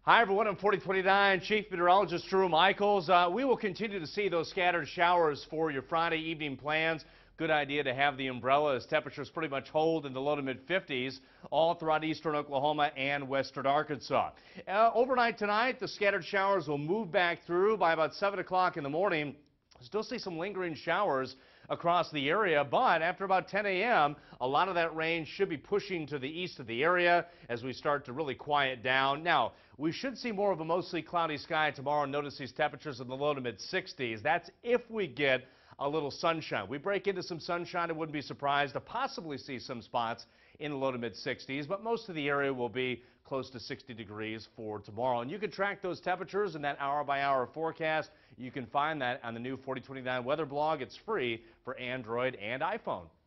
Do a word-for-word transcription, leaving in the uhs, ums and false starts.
Hi, everyone. I'm forty twenty-nine Chief Meteorologist Drew Michaels. Uh, we will continue to see those scattered showers for your Friday evening plans. Good idea to have the umbrella as temperatures pretty much hold in the low to mid fifties all throughout eastern Oklahoma and western Arkansas. Uh, overnight tonight, the scattered showers will move back through by about seven o'clock in the morning. Still see some lingering showers across the area, but after about ten a m, a lot of that rain should be pushing to the east of the area as we start to really quiet down. Now, we should see more of a mostly cloudy sky tomorrow. Notice these temperatures in the low to mid sixties. That's if we get a little sunshine. We break into some sunshine, I wouldn't be surprised to possibly see some spots in the low to mid sixties, but most of the area will be close to sixty degrees for tomorrow. And you can track those temperatures in that hour by hour forecast. You can find that on the new forty twenty-nine weather blog. It's free for Android and iPhone.